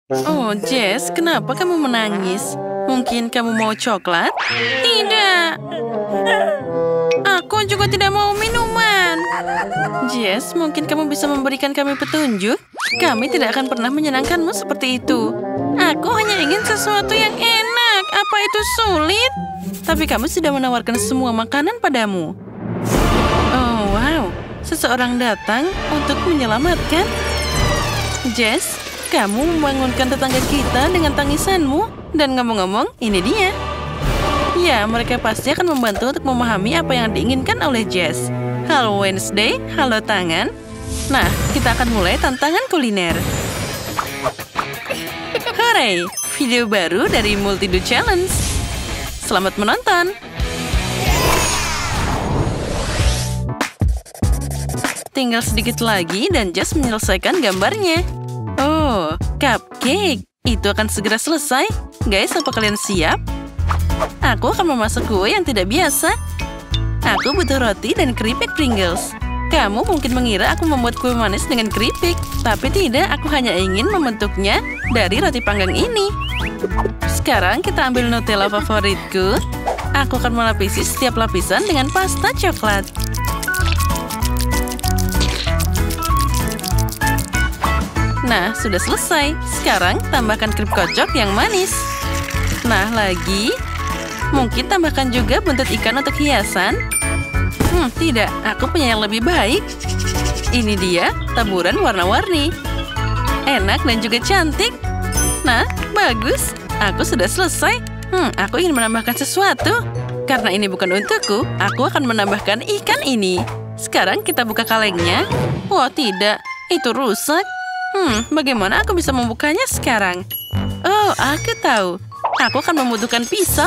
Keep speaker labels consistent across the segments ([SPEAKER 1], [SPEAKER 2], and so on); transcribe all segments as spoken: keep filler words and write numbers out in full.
[SPEAKER 1] Oh, Jess, kenapa kamu menangis? Mungkin kamu mau coklat? Tidak. Aku juga tidak mau minuman. Jess, mungkin kamu bisa memberikan kami petunjuk? Kami tidak akan pernah menyenangkanmu seperti itu. Aku hanya ingin sesuatu yang enak. Apa itu sulit? Tapi kamu sudah menawarkan semua makanan padamu. Oh, wow. Seseorang datang untuk menyelamatkan. Jess, kamu membangunkan tetangga kita dengan tangisanmu. Dan ngomong-ngomong, ini dia. Ya, mereka pasti akan membantu untuk memahami apa yang diinginkan oleh Jess. Halo Wednesday, halo tangan. Nah, kita akan mulai tantangan kuliner. Hooray! Video baru dari Multido Challenge. Selamat menonton! Tinggal sedikit lagi dan Jess menyelesaikan gambarnya. Oh, cupcake. Itu akan segera selesai. Guys, apa kalian siap? Aku akan memasak kue yang tidak biasa. Aku butuh roti dan keripik Pringles. Kamu mungkin mengira aku membuat kue manis dengan keripik. Tapi tidak, aku hanya ingin membentuknya dari roti panggang ini. Sekarang kita ambil Nutella favoritku. Aku akan melapisi setiap lapisan dengan pasta coklat. Nah, sudah selesai. Sekarang tambahkan krim kocok yang manis. Nah, lagi. Mungkin tambahkan juga buntut ikan untuk hiasan. Hmm, tidak. Aku punya yang lebih baik. Ini dia, taburan warna-warni. Enak dan juga cantik. Nah, bagus. Aku sudah selesai. Hmm, aku ingin menambahkan sesuatu. Karena ini bukan untukku, aku akan menambahkan ikan ini. Sekarang kita buka kalengnya. Wah, tidak. Itu rusak. Hmm, bagaimana aku bisa membukanya sekarang? Oh, aku tahu. Aku akan membutuhkan pisau.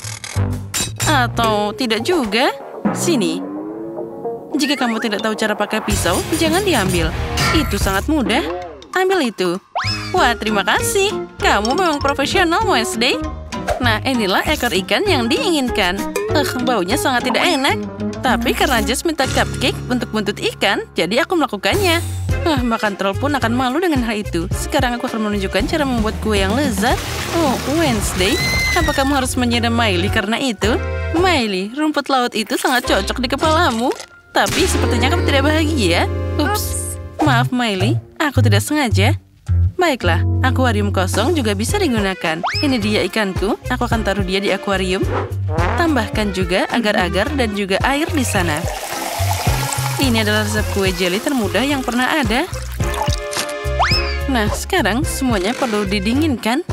[SPEAKER 1] Atau tidak juga. Sini. Jika kamu tidak tahu cara pakai pisau, jangan diambil. Itu sangat mudah. Ambil itu. Wah, terima kasih. Kamu memang profesional, Wednesday. Nah, inilah ekor ikan yang diinginkan. Eh, baunya sangat tidak enak. Tapi karena Jess minta cupcake untuk buntut ikan, jadi aku melakukannya. Ah, makan troll pun akan malu dengan hal itu. Sekarang aku akan menunjukkan cara membuat kue yang lezat. Oh, Wednesday, apa kamu harus menyiram Miley karena itu? Miley, rumput laut itu sangat cocok di kepalamu. Tapi sepertinya kamu tidak bahagia. Ups, maaf Miley, aku tidak sengaja. Baiklah, akuarium kosong juga bisa digunakan. Ini dia ikanku, aku akan taruh dia di akuarium. Tambahkan juga agar-agar dan juga air di sana. Ini adalah resep kue jelly termudah yang pernah ada. Nah, sekarang semuanya perlu didinginkan.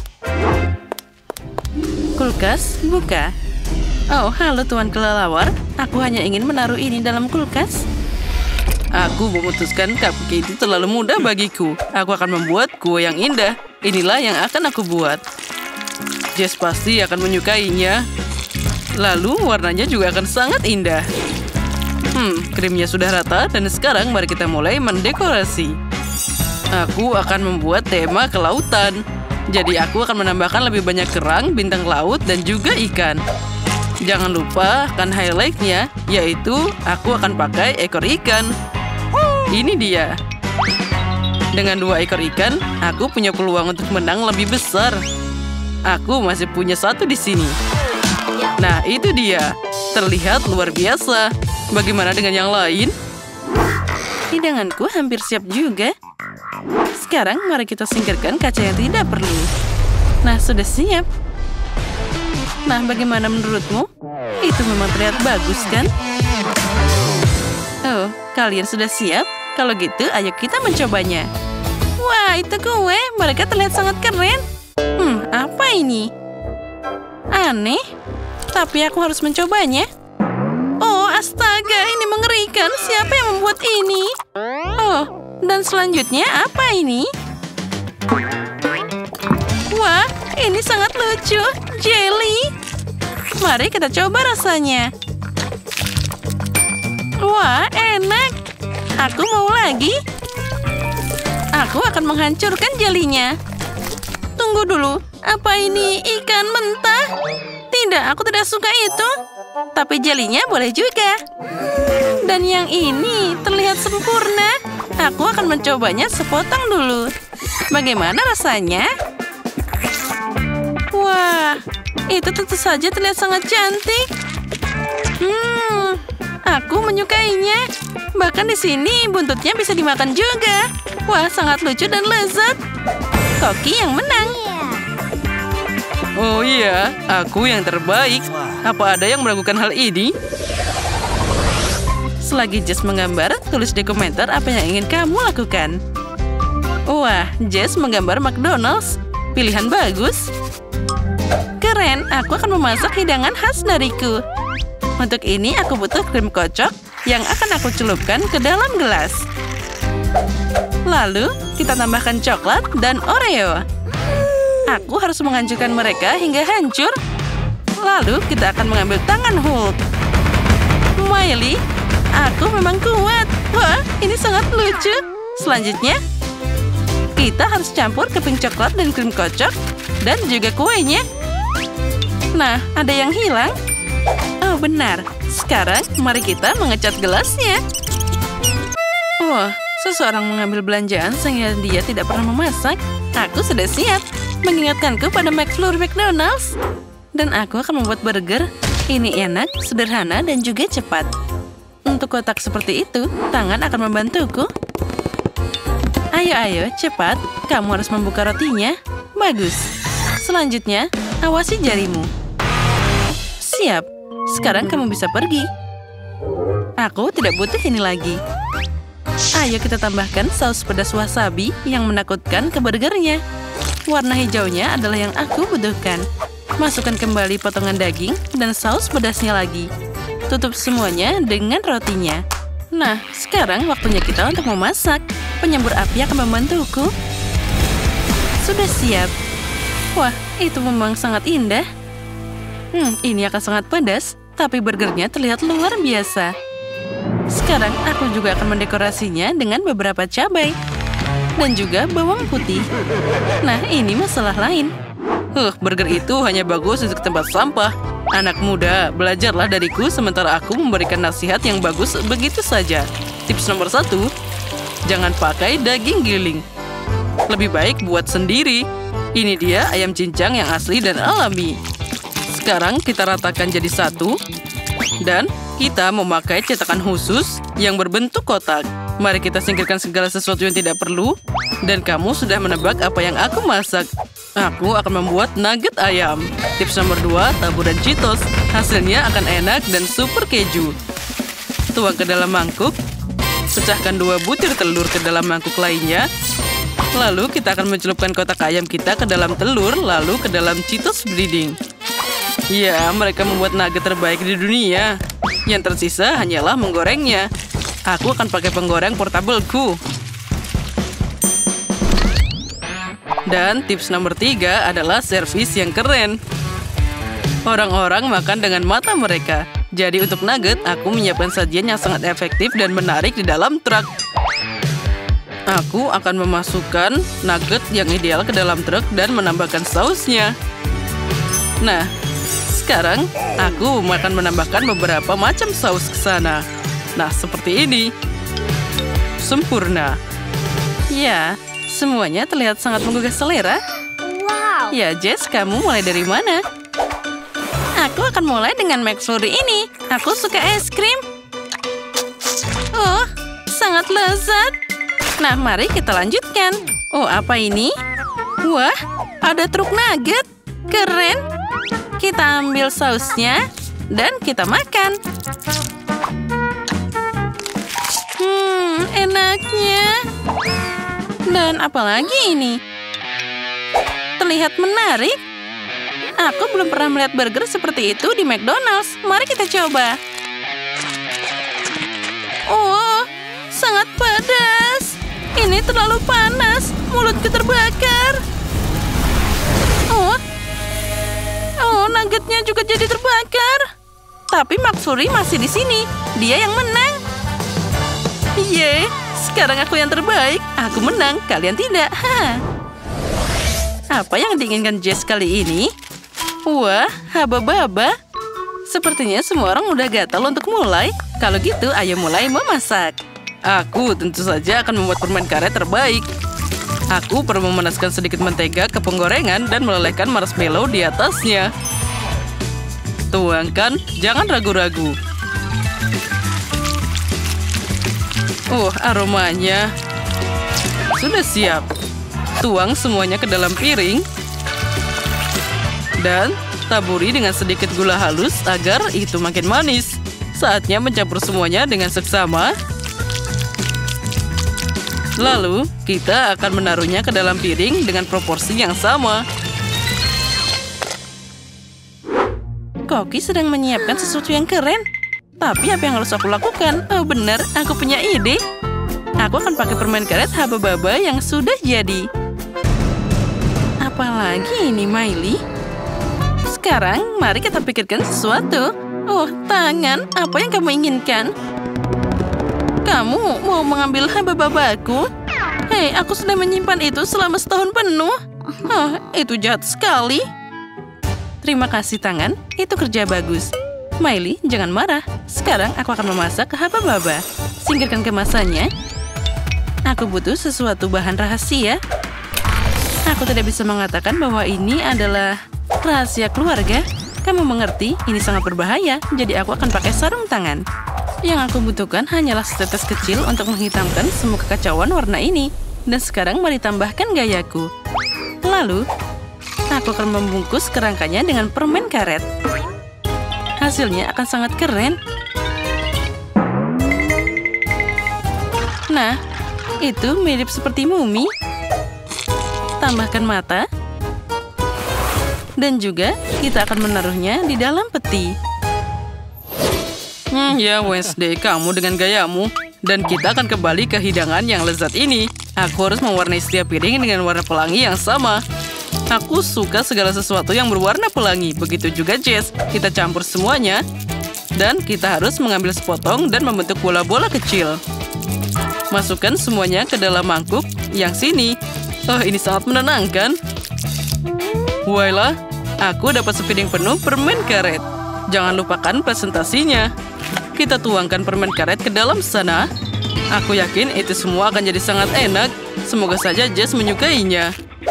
[SPEAKER 1] Kulkas, buka. Oh, halo Tuan Kelelawar. Aku hanya ingin menaruh ini dalam kulkas. Aku memutuskan cupcake itu terlalu mudah bagiku. Aku akan membuat kue yang indah. Inilah yang akan aku buat. Jess pasti akan menyukainya. Lalu warnanya juga akan sangat indah. Hmm, krimnya sudah rata dan sekarang mari kita mulai mendekorasi. Aku akan membuat tema kelautan. Jadi aku akan menambahkan lebih banyak kerang, bintang laut, dan juga ikan. Jangan lupa akan highlight-nya, yaitu aku akan pakai ekor ikan. Ini dia. Dengan dua ekor ikan, aku punya peluang untuk menang lebih besar. Aku masih punya satu di sini. Nah, itu dia. Terlihat luar biasa. Bagaimana dengan yang lain? Hidanganku hampir siap juga. Sekarang mari kita singkirkan kaca yang tidak perlu. Nah, sudah siap. Nah, bagaimana menurutmu? Itu memang terlihat bagus, kan? Oh, kalian sudah siap? Kalau gitu, ayo kita mencobanya. Wah, itu kue. Mereka terlihat sangat keren. Hmm, apa ini? Aneh. Tapi aku harus mencobanya. Oh, astaga, ini mengerikan. Siapa yang membuat ini? Oh, dan selanjutnya apa ini? Wah, ini sangat lucu. Jelly. Mari kita coba rasanya. Wah, enak. Aku mau lagi. Aku akan menghancurkan jelinya. Tunggu dulu. Apa ini ikan mentah? Tidak, aku tidak suka itu. Tapi jelinya boleh juga. Dan yang ini terlihat sempurna. Aku akan mencobanya sepotong dulu. Bagaimana rasanya? Wah, itu tentu saja terlihat sangat cantik. Hmm, aku menyukainya. Bahkan di sini buntutnya bisa dimakan juga. Wah, sangat lucu dan lezat. Koki yang menang. Oh iya, aku yang terbaik. Apa ada yang meragukan hal ini? Selagi Jess menggambar, tulis di komentar apa yang ingin kamu lakukan. Wah, Jess menggambar McDonald's. Pilihan bagus. Keren, aku akan memasak hidangan khas dariku. Untuk ini aku butuh krim kocok yang akan aku celupkan ke dalam gelas. Lalu, kita tambahkan coklat dan Oreo. Aku harus menghancurkan mereka hingga hancur. Lalu, kita akan mengambil tangan Hulk. Miley, aku memang kuat. Wah, ini sangat lucu. Selanjutnya, kita harus campur keping coklat dan krim kocok dan juga kuenya. Nah, ada yang hilang. Oh, benar. Sekarang, mari kita mengecat gelasnya. Wah, seseorang mengambil belanjaan sehingga dia tidak pernah memasak. Aku sudah siap. Mengingatkanku pada McFlurry McDonald's. Dan aku akan membuat burger. Ini enak, sederhana, dan juga cepat. Untuk kotak seperti itu, tangan akan membantuku. Ayo, ayo, cepat. Kamu harus membuka rotinya. Bagus. Selanjutnya, awasi jarimu. Siap. Sekarang kamu bisa pergi. Aku tidak butuh ini lagi. Ayo kita tambahkan saus pedas wasabi yang menakutkan ke burgernya. Warna hijaunya adalah yang aku butuhkan. Masukkan kembali potongan daging dan saus pedasnya lagi. Tutup semuanya dengan rotinya. Nah, sekarang waktunya kita untuk memasak. Penyembur api akan membantuku. Sudah siap. Wah, itu memang sangat indah. Hmm, ini akan sangat pedas, tapi burgernya terlihat luar biasa. Sekarang aku juga akan mendekorasinya dengan beberapa cabai. Dan juga bawang putih. Nah, ini masalah lain. Huh, burger itu hanya bagus untuk tempat sampah. Anak muda, belajarlah dariku sementara aku memberikan nasihat yang bagus begitu saja. Tips nomor satu, jangan pakai daging giling. Lebih baik buat sendiri. Ini dia ayam cincang yang asli dan alami. Sekarang kita ratakan jadi satu. Dan kita memakai cetakan khusus yang berbentuk kotak. Mari kita singkirkan segala sesuatu yang tidak perlu. Dan kamu sudah menebak apa yang aku masak. Aku akan membuat nugget ayam. Tips nomor dua, taburan Cheetos. Hasilnya akan enak dan super keju. Tuang ke dalam mangkuk. Pecahkan dua butir telur ke dalam mangkuk lainnya. Lalu kita akan mencelupkan kotak ayam kita ke dalam telur, lalu ke dalam Cheetos breading. Ya, mereka membuat nugget terbaik di dunia. Yang tersisa hanyalah menggorengnya. Aku akan pakai penggoreng portableku. Dan tips nomor tiga adalah servis yang keren. Orang-orang makan dengan mata mereka. Jadi untuk nugget, aku menyiapkan sajian yang sangat efektif dan menarik di dalam truk. Aku akan memasukkan nugget yang ideal ke dalam truk dan menambahkan sausnya. Nah, sekarang aku akan menambahkan beberapa macam saus ke sana. Nah, seperti ini. Sempurna. Ya, semuanya terlihat sangat menggugah selera.
[SPEAKER 2] Wow.
[SPEAKER 1] Ya, Jess, kamu mulai dari mana? Aku akan mulai dengan McFlurry ini. Aku suka es krim. Oh, sangat lezat. Nah, mari kita lanjutkan. Oh, apa ini? Wah, ada truk nugget. Keren. Kita ambil sausnya dan kita makan. Hmm, enaknya. Dan apalagi ini? Terlihat menarik. Aku belum pernah melihat burger seperti itu di McDonald's. Mari kita coba. Oh, sangat pedas. Ini terlalu panas. Mulutku terbakar. Oh, oh, nuggetnya juga jadi terbakar. Tapi McFlurry masih di sini. Dia yang menang. Yeay, sekarang aku yang terbaik. Aku menang, kalian tidak. Ha. Apa yang diinginkan Jess kali ini? Wah, haba-baba. Sepertinya semua orang udah gatal untuk mulai. Kalau gitu, ayo mulai memasak. Aku tentu saja akan membuat permen karet terbaik. Aku perlu memanaskan sedikit mentega ke penggorengan dan melelehkan marshmallow di atasnya. Tuangkan, jangan ragu-ragu. Oh, aromanya. Sudah siap. Tuang semuanya ke dalam piring. Dan taburi dengan sedikit gula halus agar itu makin manis. Saatnya mencampur semuanya dengan seksama. Lalu, kita akan menaruhnya ke dalam piring dengan proporsi yang sama. Koki sedang menyiapkan sesuatu yang keren. Tapi apa yang harus aku lakukan? Oh benar, aku punya ide. Aku akan pakai permen karet haba-baba yang sudah jadi. Apalagi ini, Miley? Sekarang, mari kita pikirkan sesuatu. Oh, tangan. Apa yang kamu inginkan? Kamu mau mengambil haba-babaku? Hei, aku sudah menyimpan itu selama setahun penuh. Oh, itu jahat sekali. Terima kasih, tangan. Itu kerja bagus. Miley, jangan marah. Sekarang aku akan memasak haba-baba. Singkirkan kemasannya. Aku butuh sesuatu bahan rahasia. Aku tidak bisa mengatakan bahwa ini adalah rahasia keluarga. Kamu mengerti, ini sangat berbahaya. Jadi aku akan pakai sarung tangan. Yang aku butuhkan hanyalah setetes kecil untuk menghitamkan semua kekacauan warna ini. Dan sekarang mari tambahkan gayaku. Lalu, aku akan membungkus kerangkanya dengan permen karet. Hasilnya akan sangat keren. Nah, itu mirip seperti mumi. Tambahkan mata. Dan juga kita akan menaruhnya di dalam peti. Hmm, ya Wednesday, kamu dengan gayamu. Dan kita akan kembali ke hidangan yang lezat ini. Aku harus mewarnai setiap piring dengan warna pelangi yang sama. Aku suka segala sesuatu yang berwarna pelangi. Begitu juga Jess. Kita campur semuanya. Dan kita harus mengambil sepotong dan membentuk bola-bola kecil. Masukkan semuanya ke dalam mangkuk yang sini. Oh, ini sangat menenangkan. Wailah, aku dapat sepiring penuh permen karet. Jangan lupakan presentasinya. Kita tuangkan permen karet ke dalam sana. Aku yakin itu semua akan jadi sangat enak. Semoga saja Jess menyukainya.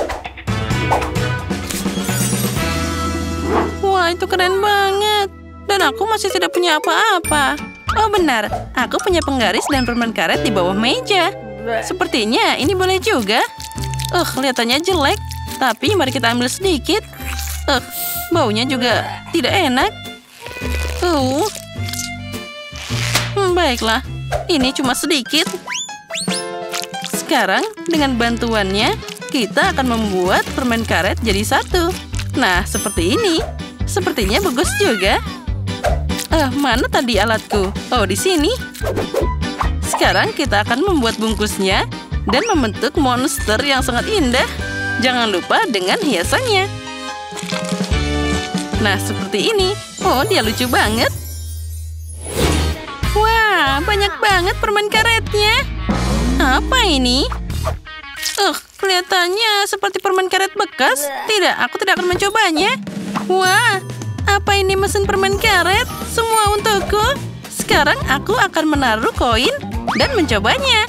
[SPEAKER 1] Wah, itu keren banget. Dan aku masih tidak punya apa-apa. Oh benar, aku punya penggaris dan permen karet di bawah meja. Sepertinya ini boleh juga. Uh, kelihatannya jelek. Tapi mari kita ambil sedikit. Uh, baunya juga tidak enak. Uh. Hmm, baiklah, ini cuma sedikit. Sekarang, dengan bantuannya, kita akan membuat permen karet jadi satu. Nah, seperti ini. Sepertinya bagus juga. Eh, mana tadi alatku? Oh, di sini. Sekarang kita akan membuat bungkusnya dan membentuk monster yang sangat indah. Jangan lupa dengan hiasannya. Nah, seperti ini. Oh, dia lucu banget. Wah, banyak banget permen karetnya. Apa ini? Uh, kelihatannya seperti permen karet bekas. Tidak, aku tidak akan mencobanya. Wah, apa ini mesin permen karet? Semua untukku. Sekarang aku akan menaruh koin dan mencobanya.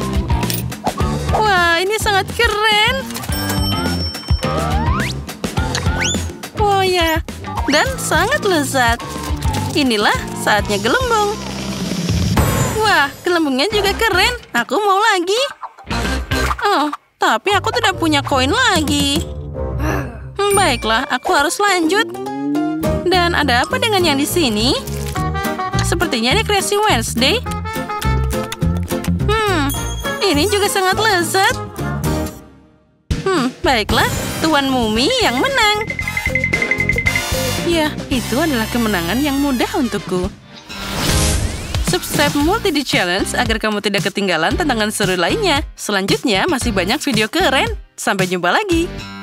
[SPEAKER 1] Wah, ini sangat keren. Oh ya, dan sangat lezat. Inilah saatnya gelembung. Wah, gelembungnya juga keren. Aku mau lagi. Oh, tapi aku tidak punya koin lagi. Hmm, baiklah, aku harus lanjut. Dan ada apa dengan yang di sini? Sepertinya ini kreasi Wednesday. Hmm, ini juga sangat lezat. Hmm, baiklah, Tuan Mumi yang menang. Ya, itu adalah kemenangan yang mudah untukku. Subscribe Multi di Challenge agar kamu tidak ketinggalan tantangan seru lainnya. Selanjutnya masih banyak video keren. Sampai jumpa lagi.